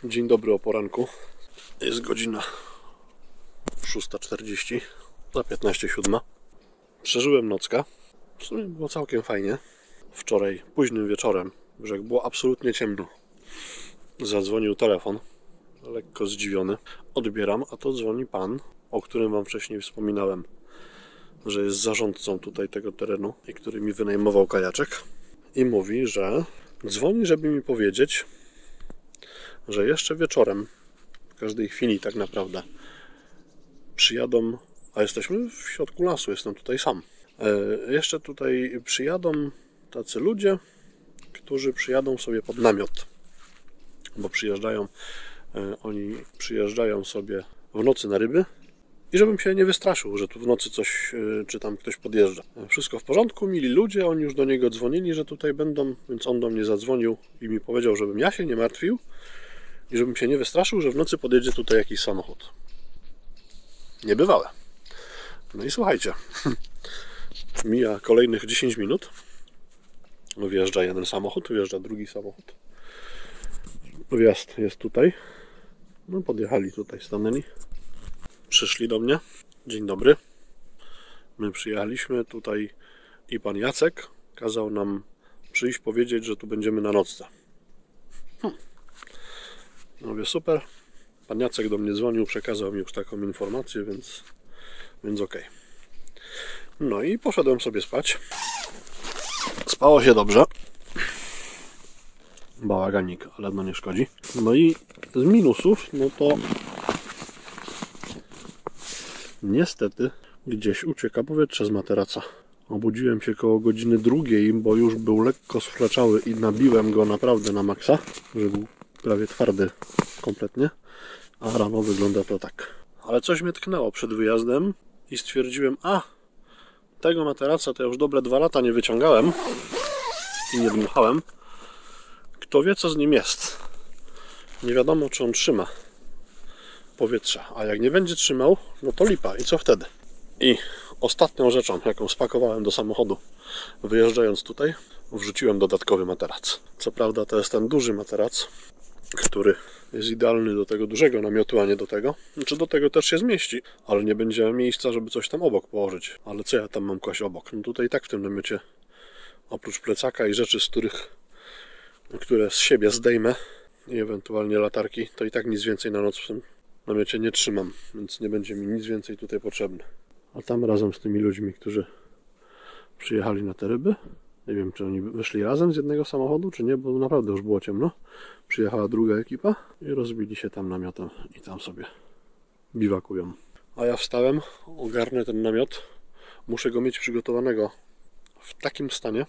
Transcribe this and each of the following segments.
Dzień dobry o poranku. Jest godzina 6:40, za 15:07. Przeżyłem nockę. W sumie było całkiem fajnie. Wczoraj późnym wieczorem, że jak było absolutnie ciemno, zadzwonił telefon. Lekko zdziwiony. Odbieram, a to dzwoni pan, o którym wam wcześniej wspominałem, że jest zarządcą tutaj tego terenu i który mi wynajmował kajaczek. I mówi, że dzwoni, żeby mi powiedzieć, że jeszcze wieczorem, w każdej chwili tak naprawdę, przyjadą, a jesteśmy w środku lasu, jestem tutaj sam. Jeszcze tutaj przyjadą tacy ludzie, którzy przyjadą sobie pod namiot, bo oni przyjeżdżają sobie w nocy na ryby i żebym się nie wystraszył, że tu w nocy coś, czy tam ktoś podjeżdża. Wszystko w porządku, mili ludzie, oni już do niego dzwonili, że tutaj będą, więc on do mnie zadzwonił i mi powiedział, żebym ja się nie martwił i żebym się nie wystraszył, że w nocy podjedzie tutaj jakiś samochód. Niebywałe. No i słuchajcie, mija kolejnych 10 minut, wjeżdża jeden samochód, wjeżdża drugi samochód. Wjazd jest tutaj. No podjechali tutaj, stanęli. Przyszli do mnie. Dzień dobry. My przyjechaliśmy tutaj i pan Jacek kazał nam przyjść powiedzieć, że tu będziemy na nocce. Mówię, super. Pan Jacek do mnie dzwonił, przekazał mi już taką informację, więc okej. No i poszedłem sobie spać. Spało się dobrze. Bałaganik, ale no nie szkodzi. No i z minusów, no to niestety gdzieś ucieka powietrze z materaca. Obudziłem się koło godziny 2, bo już był lekko sflaczały i nabiłem go naprawdę na maksa, że był prawie twardy kompletnie, a rano wygląda to tak. Ale coś mnie tknęło przed wyjazdem i stwierdziłem, tego materaca to ja już dobre 2 lata nie wyciągałem i nie dmuchałem. Kto wie, co z nim jest. Nie wiadomo, czy on trzyma powietrze, a jak nie będzie trzymał, no to lipa. I co wtedy? I ostatnią rzeczą, jaką spakowałem do samochodu, wyjeżdżając tutaj, wrzuciłem dodatkowy materac. Co prawda to jest ten duży materac, który jest idealny do tego dużego namiotu, a nie do tego. Znaczy do tego też się zmieści, ale nie będzie miejsca, żeby coś tam obok położyć. Ale co ja tam mam kłaść obok? No tutaj i tak w tym namiocie, oprócz plecaka i rzeczy, które z siebie zdejmę i ewentualnie latarki, to i tak nic więcej na noc w tym namiocie nie trzymam, więc nie będzie mi nic więcej tutaj potrzebne. A tam razem z tymi ludźmi, którzy przyjechali na te ryby, nie wiem, czy oni wyszli razem z jednego samochodu, czy nie, bo naprawdę już było ciemno. Przyjechała druga ekipa i rozbili się tam namiotem i tam sobie biwakują. A ja wstałem, ogarnę ten namiot. Muszę go mieć przygotowanego w takim stanie,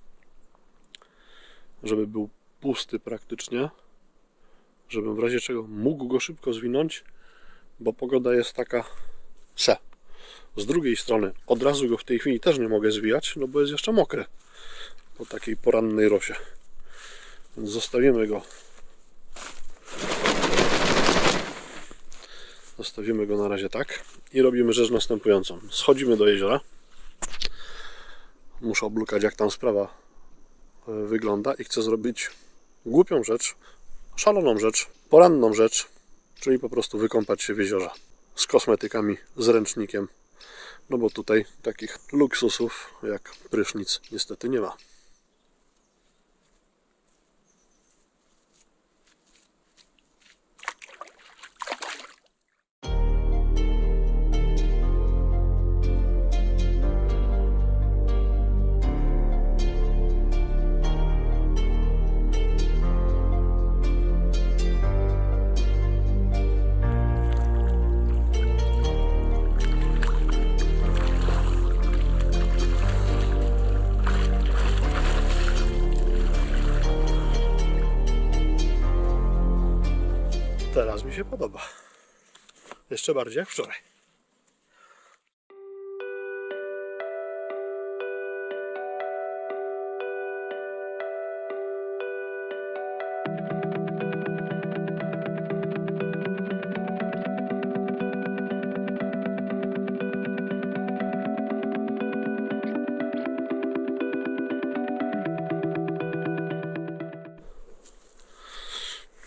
żeby był pusty praktycznie, żebym w razie czego mógł go szybko zwinąć, bo pogoda jest taka se. Z drugiej strony od razu go w tej chwili też nie mogę zwijać, no bo jest jeszcze mokry po takiej porannej rosie. Więc zostawimy go na razie tak i robimy rzecz następującą. Schodzimy do jeziora. Muszę oblukać, jak tam sprawa wygląda i chcę zrobić głupią rzecz, szaloną rzecz, poranną rzecz, czyli po prostu wykąpać się w jeziorze z kosmetykami, z ręcznikiem, no bo tutaj takich luksusów jak prysznic niestety nie ma. Teraz mi się podoba. Jeszcze bardziej jak wczoraj.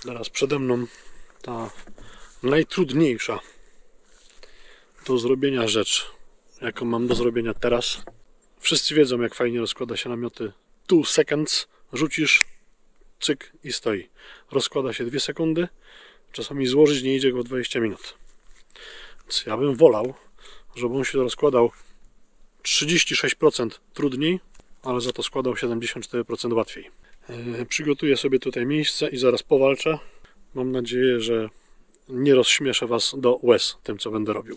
Teraz przede mną ta najtrudniejsza do zrobienia rzecz, jaką mam do zrobienia teraz. Wszyscy wiedzą, jak fajnie rozkłada się namioty 2 seconds. Rzucisz, cyk i stoi. Rozkłada się 2 sekundy. Czasami złożyć nie idzie go w 20 minut. Więc ja bym wolał, żeby on się rozkładał 36% trudniej, ale za to składał 74% łatwiej. Przygotuję sobie tutaj miejsce i zaraz powalczę. Mam nadzieję, że nie rozśmieszę Was do łez tym, co będę robił.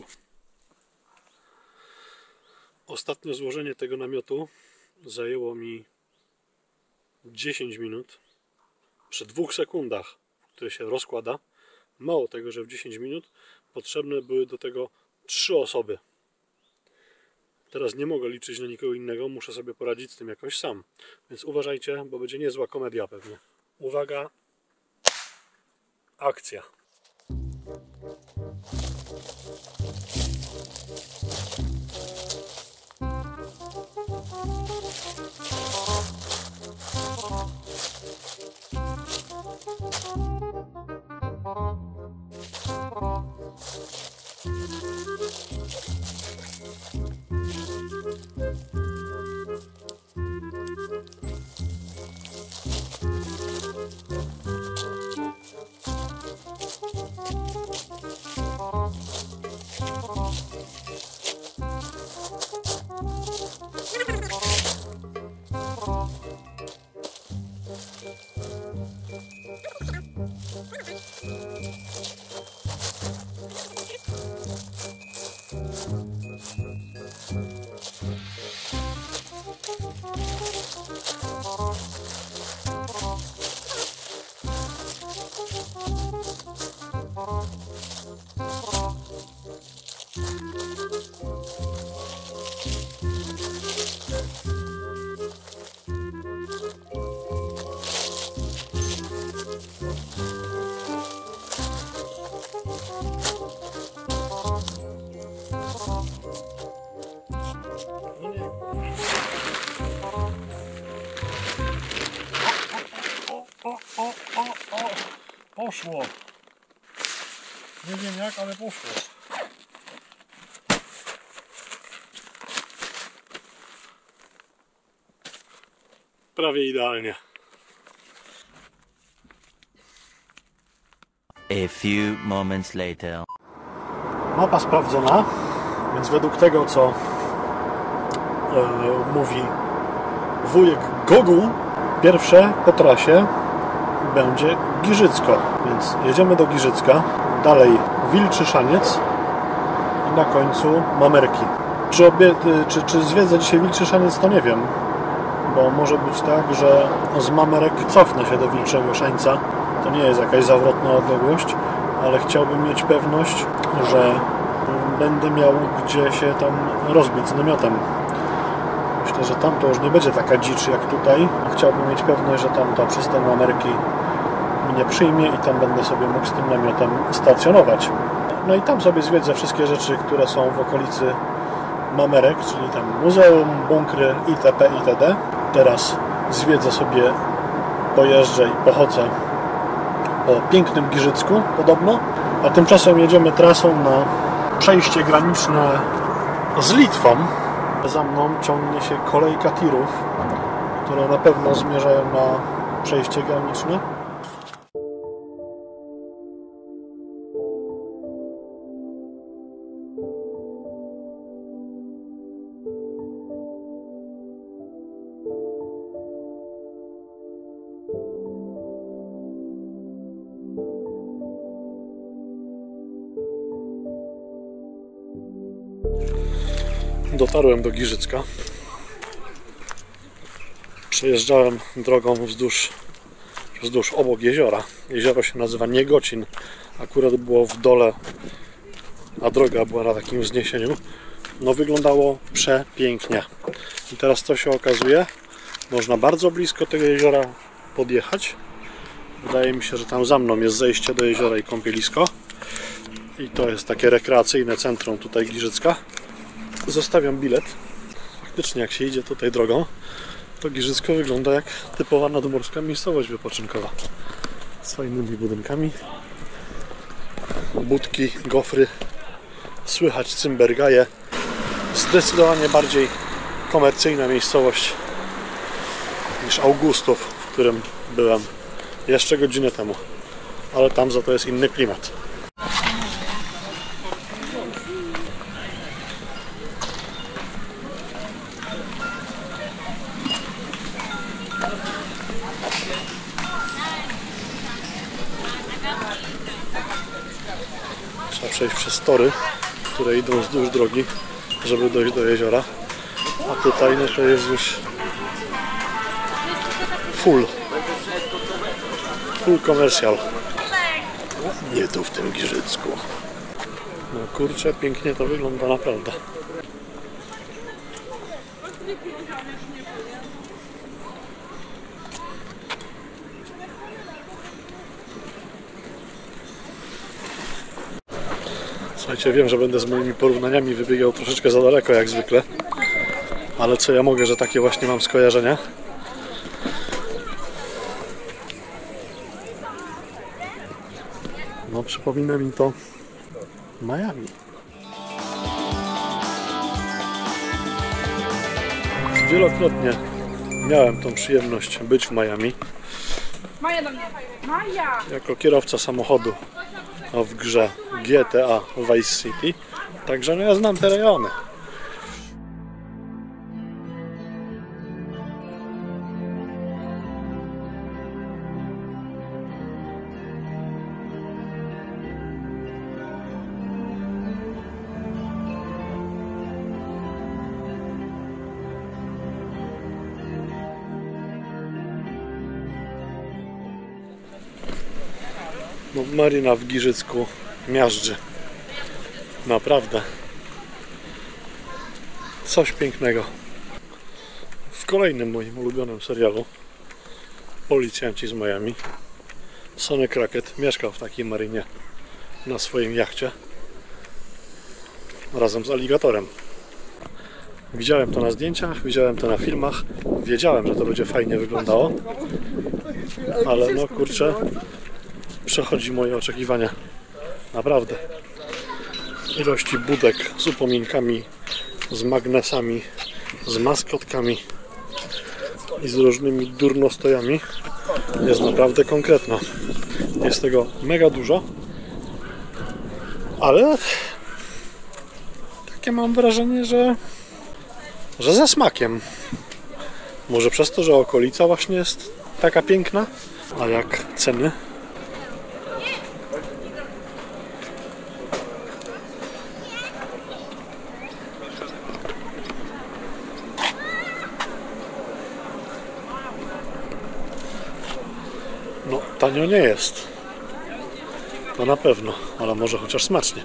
Ostatnie złożenie tego namiotu zajęło mi 10 minut. Przy 2 sekundach, w które się rozkłada. Mało tego, że w 10 minut potrzebne były do tego 3 osoby. Teraz nie mogę liczyć na nikogo innego, muszę sobie poradzić z tym jakoś sam. Więc uważajcie, bo będzie niezła komedia pewnie. Uwaga, akcja. Poszło. Nie wiem jak, ale poszło. Prawie idealnie. A few moments later. Mapa sprawdzona, więc według tego, co mówi wujek Google, pierwsze po trasie będzie Giżycko, więc jedziemy do Giżycka, dalej Wilczy Szaniec i na końcu Mamerki. Czy zwiedzę dzisiaj Wilczy Szaniec, to nie wiem, bo może być tak, że z Mamerek cofnę się do Wilczego Szańca. To nie jest jakaś zawrotna odległość, ale chciałbym mieć pewność, że będę miał gdzie się tam rozbić z namiotem. Myślę, że tam to już nie będzie taka dzicz jak tutaj. Chciałbym mieć pewność, że tam ta przystań Mamerki mnie przyjmie i tam będę sobie mógł z tym namiotem stacjonować. No i tam sobie zwiedzę wszystkie rzeczy, które są w okolicy Mamerek, czyli tam muzeum, bunkry itp. itd. Teraz zwiedzę sobie, pojeżdżę i pochodzę po pięknym Giżycku podobno, a tymczasem jedziemy trasą na przejście graniczne z Litwą. Za mną ciągnie się kolejka tirów, które na pewno zmierzają na przejście graniczne. Dotarłem do Giżycka. Przejeżdżałem drogą wzdłuż obok jeziora. Jezioro się nazywa Niegocin. Akurat było w dole, a droga była na takim wzniesieniu. No wyglądało przepięknie. I teraz co się okazuje? Można bardzo blisko tego jeziora podjechać. Wydaje mi się, że tam za mną jest zejście do jeziora i kąpielisko. I to jest takie rekreacyjne centrum tutaj Giżycka. Zostawiam bilet. Faktycznie jak się idzie tutaj drogą, to Giżycko wygląda jak typowa nadmorska miejscowość wypoczynkowa. z fajnymi budynkami. Budki, gofry, słychać cymbergaje. Zdecydowanie bardziej komercyjna miejscowość niż Augustów, w którym byłem jeszcze godzinę temu. Ale tam za to jest inny klimat. Trzeba przejść przez tory, które idą wzdłuż drogi, żeby dojść do jeziora. A tutaj no to jest już full komercjal. Nie tu w tym Giżycku. No kurczę, pięknie to wygląda naprawdę. Słuchajcie, wiem, że będę z moimi porównaniami wybiegał troszeczkę za daleko jak zwykle. Ale co ja mogę, że takie właśnie mam skojarzenia. No przypomina mi to Miami. Wielokrotnie miałem tą przyjemność być w Miami. Maja do mnie. Maja! Jako kierowca samochodu w grze GTA Vice City. Także no ja znam te rejony. No, marina w Giżycku miażdży. Naprawdę. Coś pięknego. W kolejnym moim ulubionym serialu Policjanci z Miami Sonny Crockett mieszkał w takiej marynie na swoim jachcie razem z aligatorem. Widziałem to na zdjęciach, widziałem to na filmach, wiedziałem, że to będzie fajnie wyglądało, ale no kurczę, przechodzi moje oczekiwania. Naprawdę. Ilości budek z upominkami, z magnesami, z maskotkami i z różnymi durnostojami jest naprawdę konkretna. Jest tego mega dużo, ale takie mam wrażenie, że ze smakiem. Może przez to, że okolica właśnie jest taka piękna, a jak ceny? No, tanio nie jest. To na pewno, ale może chociaż smacznie.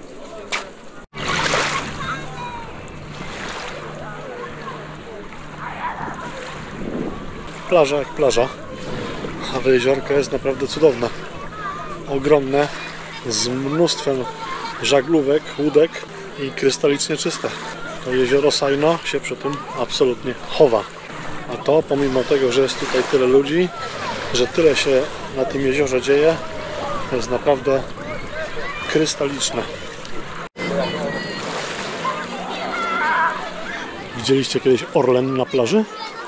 Plaża jak plaża, ale jeziorko jest naprawdę cudowne. Ogromne, z mnóstwem żaglówek, łódek i krystalicznie czyste. To jezioro Sajno się przy tym absolutnie chowa. A to pomimo tego, że jest tutaj tyle ludzi, że tyle się na tym jeziorze dzieje, jest naprawdę krystaliczne. Widzieliście kiedyś Orlen na plaży?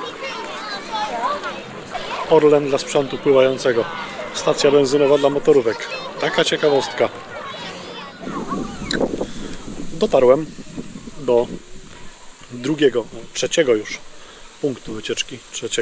Orlen dla sprzętu pływającego. Stacja benzynowa dla motorówek. Taka ciekawostka. Dotarłem do trzeciego już punktu wycieczki.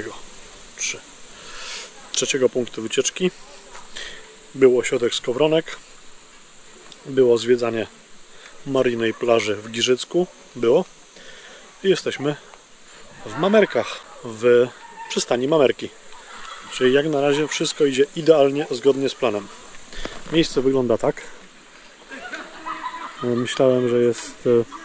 Trzeciego punktu wycieczki. Był ośrodek Skowronek. Było zwiedzanie mariny i plaży w Giżycku. Było. I jesteśmy w Mamerkach, w przystani Mamerki. Czyli jak na razie wszystko idzie idealnie, zgodnie z planem. Miejsce wygląda tak. Myślałem, że jest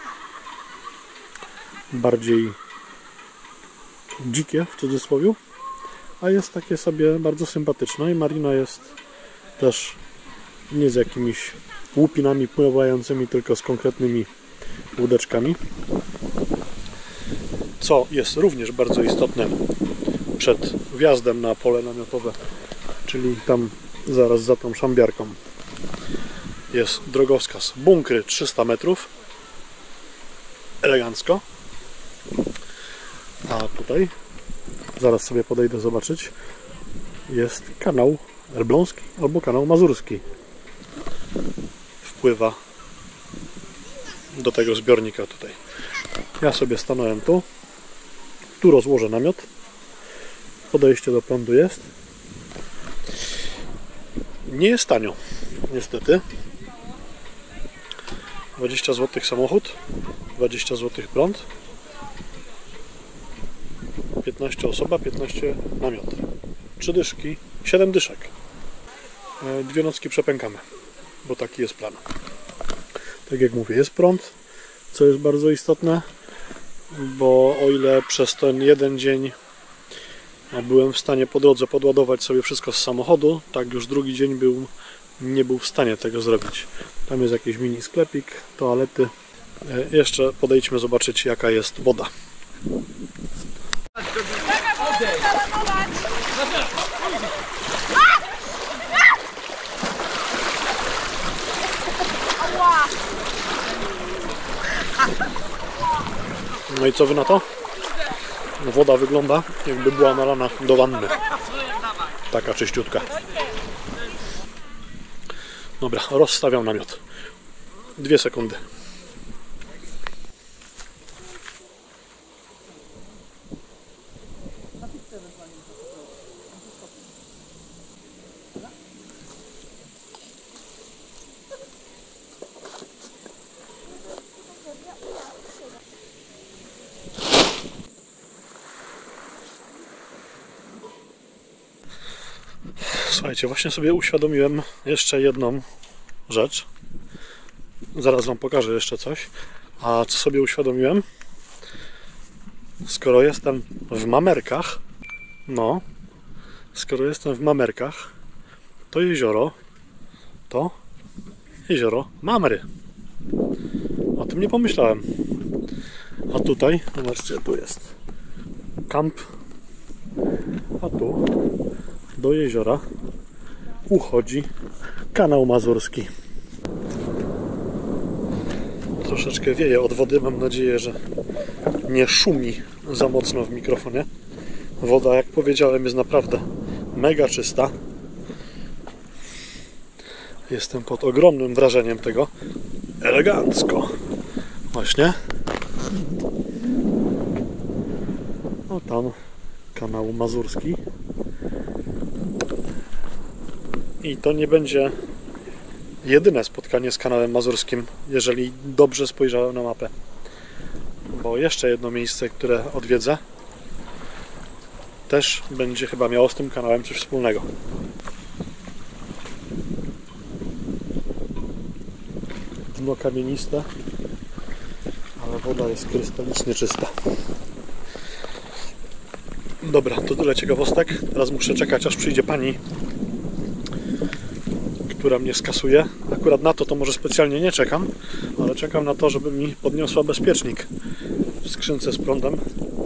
bardziej dzikie, w cudzysłowie, a jest takie sobie bardzo sympatyczne i marina jest też nie z jakimiś łupinami pływającymi, tylko z konkretnymi łódeczkami. Co jest również bardzo istotne przed wjazdem na pole namiotowe, czyli tam zaraz za tą szambiarką jest drogowskaz bunkry 300 metrów. Elegancko. A tutaj, zaraz sobie podejdę zobaczyć, jest kanał elbląski albo kanał mazurski. Wpływa do tego zbiornika tutaj. Ja sobie stanąłem tu rozłożę namiot. Podejście do prądu jest. Nie jest tanio, niestety. 20 zł samochód, 20 zł prąd, 15 osoba, 15 namiot. 3 dyszki, 7 dyszek. 2 nocki przepękamy, bo taki jest plan. Tak jak mówię, jest prąd, co jest bardzo istotne, bo o ile przez ten jeden dzień byłem w stanie po drodze podładować sobie wszystko z samochodu, tak już drugi dzień nie był w stanie tego zrobić. Tam jest jakiś mini sklepik, toalety. Jeszcze podejdźmy zobaczyć, jaka jest woda. No i co wy na to? Woda wygląda, jakby była nalana do wanny. Taka czyściutka. Dobra, rozstawiam namiot. 2 sekundy. Słuchajcie, właśnie sobie uświadomiłem jeszcze jedną rzecz. Zaraz wam pokażę jeszcze coś. A co sobie uświadomiłem? Skoro jestem w Mamerkach, to jezioro Mamry. O tym nie pomyślałem. A tutaj, zobaczcie, tu jest kamp. A tu do jeziora uchodzi kanał mazurski. Troszeczkę wieje od wody, mam nadzieję, że nie szumi za mocno w mikrofonie. Woda, jak powiedziałem, jest naprawdę mega czysta. Jestem pod ogromnym wrażeniem tego. Elegancko. Właśnie. No tam kanał mazurski. I to nie będzie jedyne spotkanie z kanałem mazurskim, jeżeli dobrze spojrzałem na mapę. Bo jeszcze jedno miejsce, które odwiedzę, też będzie chyba miało z tym kanałem coś wspólnego. Dno kamieniste, ale woda jest krystalicznie czysta. Dobra, to tyle ciekawostek. Teraz muszę czekać, aż przyjdzie pani, która mnie skasuje. Akurat na to może specjalnie nie czekam, ale czekam na to, żeby mi podniosła bezpiecznik w skrzynce z prądem,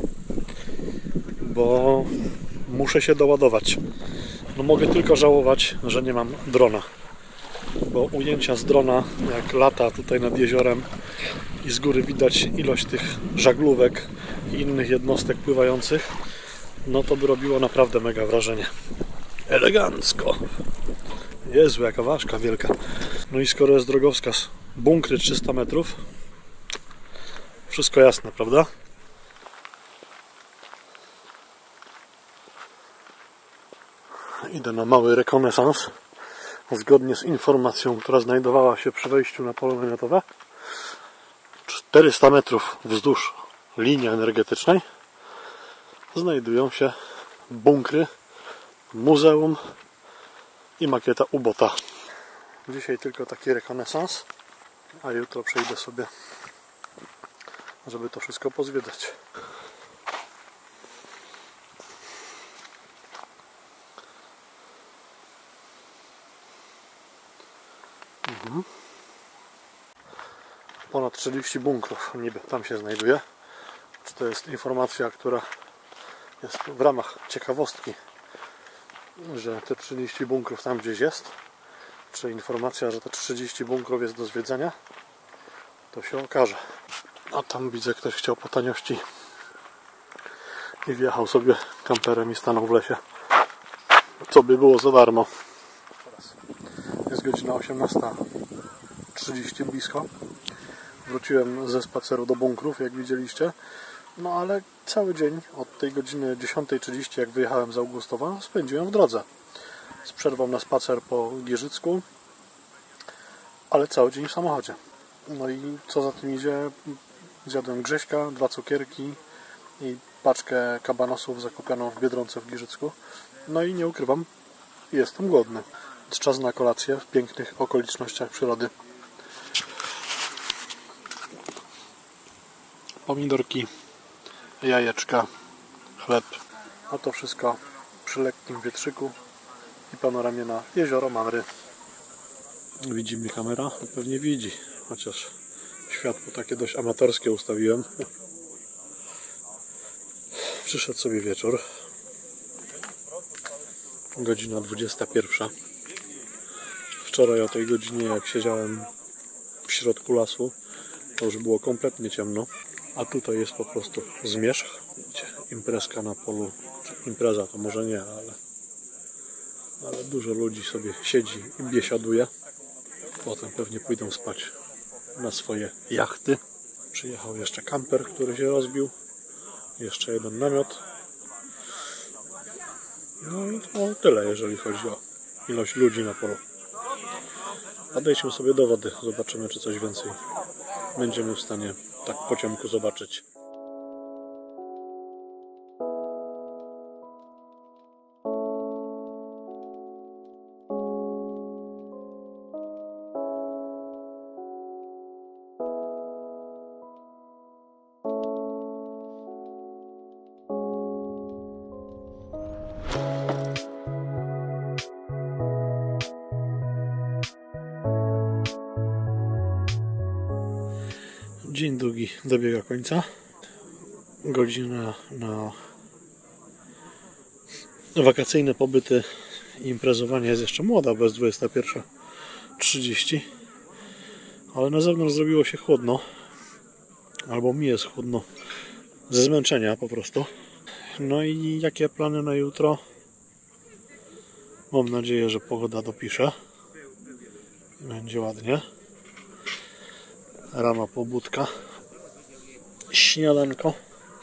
bo muszę się doładować. No mogę tylko żałować, że nie mam drona, bo ujęcia z drona, jak lata tutaj nad jeziorem i z góry widać ilość tych żaglówek i innych jednostek pływających, no to by robiło naprawdę mega wrażenie. Elegancko! Jezu, jaka ważka wielka. No i skoro jest drogowskaz bunkry 300 metrów, wszystko jasne, prawda? Idę na mały rekonesans. Zgodnie z informacją, która znajdowała się przy wejściu na pole namiotowe, 400 metrów wzdłuż linii energetycznej znajdują się bunkry, muzeum i makieta ubota. Dzisiaj tylko taki rekonesans, a jutro przejdę sobie, żeby to wszystko pozwiedzać. Ponad 40 bunkrów niby tam się znajduje. Czy to jest informacja, która jest w ramach ciekawostki, że te 30 bunkrów tam gdzieś jest, czy informacja, że te 30 bunkrów jest do zwiedzenia, to się okaże. A tam widzę, ktoś chciał po taniości i wjechał sobie kamperem i stanął w lesie, co by było za darmo. Teraz jest godzina 18:30 blisko. Wróciłem ze spaceru do bunkrów, jak widzieliście. No ale cały dzień od tej godziny 10:30, jak wyjechałem z Augustowa, spędziłem w drodze. Z przerwą na spacer po Giżycku, ale cały dzień w samochodzie. No i co za tym idzie, zjadłem grześka, 2 cukierki i paczkę kabanosów zakupioną w Biedronce w Giżycku. No i nie ukrywam, jestem głodny. Czas na kolację w pięknych okolicznościach przyrody. Pomidorki, jajeczka, chleb. A to wszystko przy lekkim wietrzyku i panoramie na jezioro Mamry. Widzi mnie kamera? Pewnie widzi, chociaż światło takie dość amatorskie ustawiłem. Przyszedł sobie wieczór. Godzina 21. Wczoraj o tej godzinie, jak siedziałem w środku lasu, to już było kompletnie ciemno. A tutaj jest po prostu zmierzch. Imprezka na polu. Impreza to może nie, ale dużo ludzi sobie siedzi i biesiaduje. Potem pewnie pójdą spać na swoje jachty. Przyjechał jeszcze kamper, który się rozbił. Jeszcze jeden namiot. No i to tyle, jeżeli chodzi o ilość ludzi na polu. Podejdźmy sobie do wody, zobaczymy, czy coś więcej będziemy w stanie tak po ciemku zobaczyć. Dzień drugi dobiega końca. Godzina na wakacyjne pobyty i imprezowanie jest jeszcze młoda, bez 21:30. Ale na zewnątrz zrobiło się chłodno. Albo mi jest chłodno. Ze zmęczenia po prostu. No i jakie plany na jutro? Mam nadzieję, że pogoda dopisze. Będzie ładnie. Rano pobudka, śniadanko,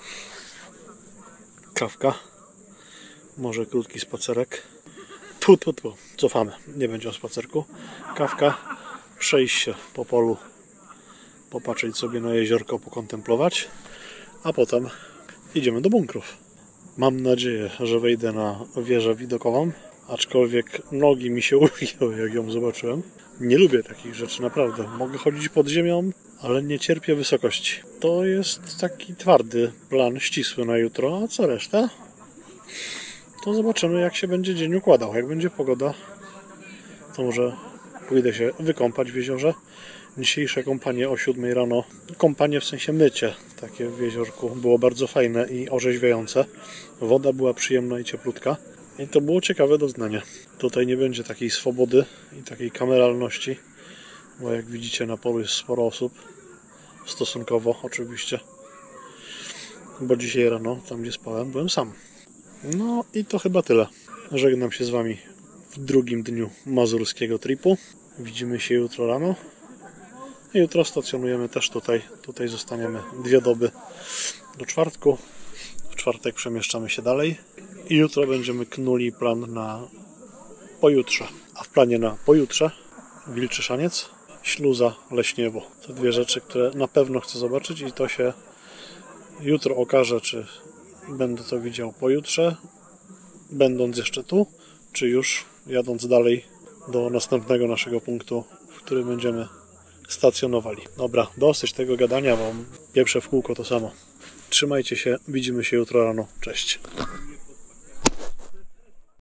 kawka, może krótki spacerek. Cofamy, nie będzie o spacerku. Kawka, przejść się po polu, popatrzeć sobie na jeziorko, pokontemplować, a potem idziemy do bunkrów. Mam nadzieję, że wejdę na wieżę widokową, aczkolwiek nogi mi się ugięły, jak ją zobaczyłem. Nie lubię takich rzeczy, naprawdę. Mogę chodzić pod ziemią, ale nie cierpię wysokości. To jest taki twardy plan, ścisły na jutro, a co reszta? To zobaczymy, jak się będzie dzień układał. Jak będzie pogoda, to może pójdę się wykąpać w jeziorze. Dzisiejsze kąpanie o 7 rano, kąpanie w sensie mycie, takie w jeziorku, było bardzo fajne i orzeźwiające. Woda była przyjemna i cieplutka. I to było ciekawe doznanie. Tutaj nie będzie takiej swobody i takiej kameralności, bo jak widzicie na polu jest sporo osób, stosunkowo oczywiście, bo dzisiaj rano, tam gdzie spałem, byłem sam. No i to chyba tyle. Żegnam się z Wami w drugim dniu mazurskiego tripu. Widzimy się jutro rano. I jutro stacjonujemy też tutaj. Tutaj zostaniemy 2 doby do czwartku. W czwartek przemieszczamy się dalej. I jutro będziemy knuli plan na pojutrze. A w planie na pojutrze Wilczy Szaniec, śluza, Leśniewo. To 2 rzeczy, które na pewno chcę zobaczyć i to się jutro okaże, czy będę to widział pojutrze, będąc jeszcze tu, czy już jadąc dalej do następnego naszego punktu, w którym będziemy stacjonowali. Dobra, dosyć tego gadania, bo pieprzę w kółko to samo. Trzymajcie się, widzimy się jutro rano. Cześć.